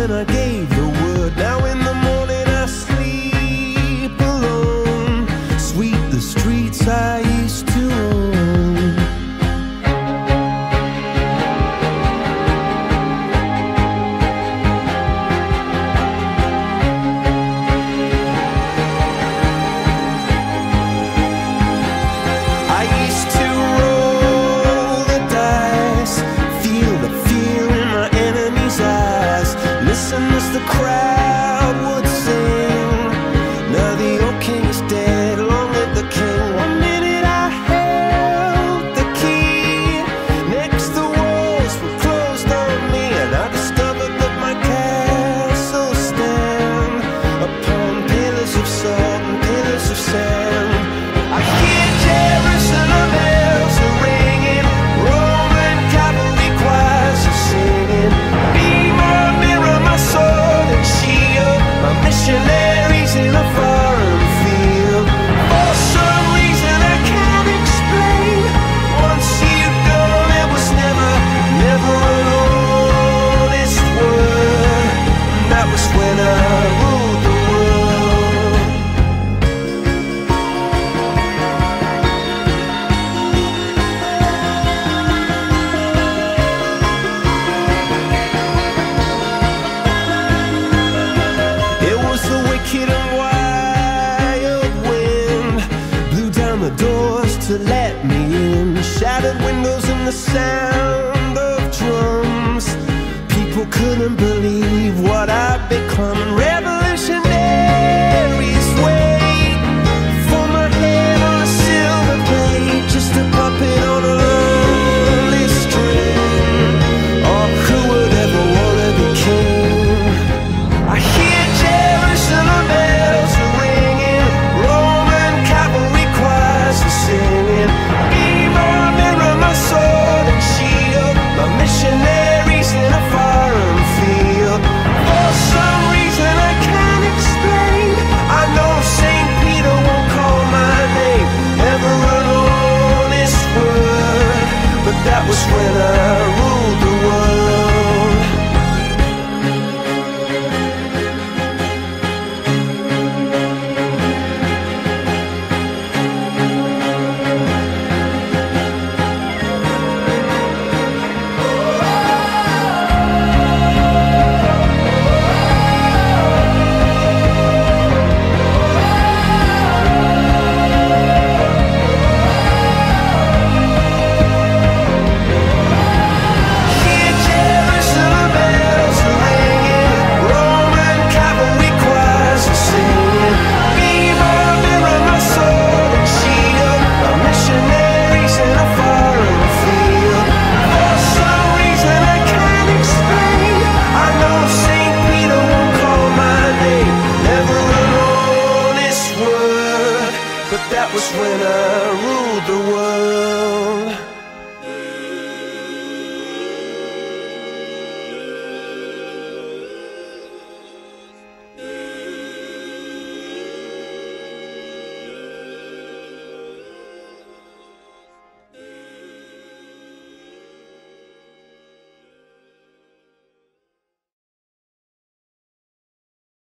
when I gave the word. Now in the morning I sleep alone. Sweep the streets I used to own. I used to roll the dice, feel the fear in my enemy's eyes, listen as the crowd would sing. Now the old king is dead, long live the king. One minute I held the key, next the walls were closed on me, and I discovered that my castle stand upon pillars of salt and pillars of sand. I hear Jerusalem bells are ringing, Roman cavalry choirs are singing. Be my mirror, my sword and shield, my missionaries in a foreign field. For some reason I can't explain, once you've gone it was never, never an honest word. And that was when I ruled the world. It was the wicked and wild wind, blew down the doors to let me in, shattered windows and the sound